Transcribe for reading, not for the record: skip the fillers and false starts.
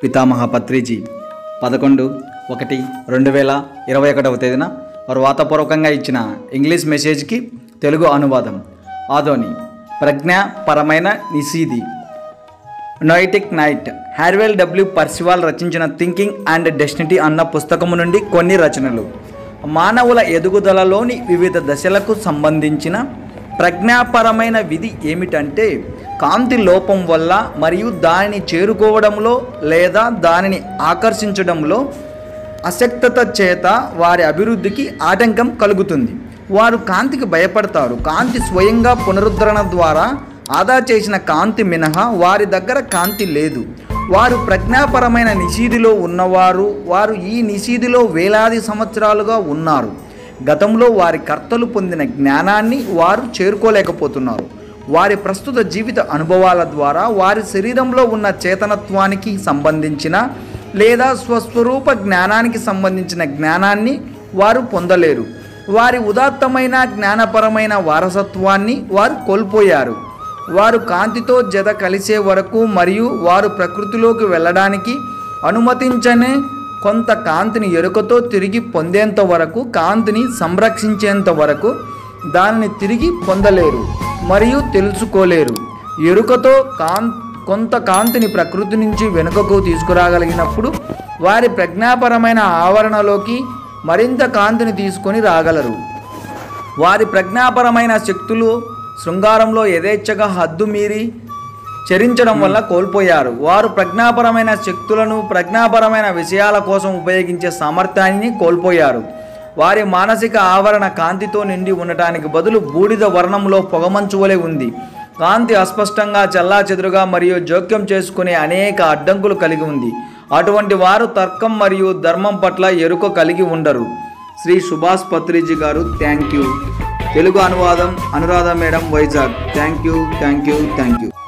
పితామహ పత్రిజీ 11/1/2021 తేదీన వారు వార్తాపూర్వకంగా ఇచ్చిన ఇంగ్లీష్ మెసేజ్కి తెలుగు అనువాదం. ఆదోని ప్రజ్ఞాపరమైన నిషీది noetic night. Harold W Percival రచించిన థింకింగ్ అండ్ డెస్టినీ అన్న పుస్తకము నుండి కొన్ని రచనలు. మానవుల ఎదుగుదలలోని వివిధ దశలకు సంబంధించిన ప్రజ్ఞాపరమైన విధి ఏమిటంటే, కాంతి లోపం వల్ల మరియు దానిని చేరుకోవడంలో లేదా దానిని ఆకర్షించడంలో అశక్తత చేత వారి అభివృద్ధికి ఆటంకం కలుగుతుంది. వారు కాంతికి భయపడతారు. కాంతి స్వయంగా పునరుద్ధరణ ద్వారా ఆదా చేసిన కాంతి మినహా వారి దగ్గర కాంతి లేదు. వారు ప్రజ్ఞాపరమైన నిషీధిలో ఉన్నవారు. వారు ఈ నిషీధిలో వేలాది సంవత్సరాలుగా ఉన్నారు. గతంలో వారి కర్తలు పొందిన జ్ఞానాన్ని వారు చేరుకోలేకపోతున్నారు. వారి ప్రస్తుత జీవిత అనుభవాల ద్వారా వారి శరీరంలో ఉన్న చేతనత్వానికి సంబంధించిన లేదా స్వస్వరూప జ్ఞానానికి సంబంధించిన జ్ఞానాన్ని వారు పొందలేరు. వారి ఉదాత్తమైన జ్ఞానపరమైన వారసత్వాన్ని వారు కోల్పోయారు. వారు కాంతితో జత కలిసే వరకు మరియు వారు ప్రకృతిలోకి వెళ్ళడానికి అనుమతించని కొంత కాంతిని ఎరుకతో తిరిగి పొందేంత వరకు, కాంతిని సంరక్షించేంత వరకు దానిని తిరిగి పొందలేరు మరియు తెలుసుకోలేరు. ఎరుకతో కొంత కాంతిని ప్రకృతి నుంచి వెనుకకు తీసుకురాగలిగినప్పుడు వారి ప్రజ్ఞాపరమైన ఆవరణలోకి మరింత కాంతిని తీసుకొని రాగలరు. వారి ప్రజ్ఞాపరమైన శక్తులు శృంగారంలో యథేచ్ఛగా హద్దు మీరి చరించడం వల్ల కోల్పోయారు. వారు ప్రజ్ఞాపరమైన శక్తులను ప్రజ్ఞాపరమైన విషయాల కోసం ఉపయోగించే సామర్థ్యాన్ని కోల్పోయారు. వారి మానసిక ఆవరణ కాంతితో నిండి ఉండటానికి బదులు బూడిద వర్ణంలో పొగమంచు వలె ఉంది. కాంతి అస్పష్టంగా, చెల్లాచెదురుగా మరియు జోక్యం చేసుకునే అనేక అడ్డంకులు కలిగి ఉంది. అటువంటి వారు తర్కం మరియు ధర్మం పట్ల ఎరుక కలిగి ఉండరు. శ్రీ సుభాష్ పత్రిజీ గారు. Thank you. తెలుగు అనువాదం Anuradha madam, Vizag. Thank you.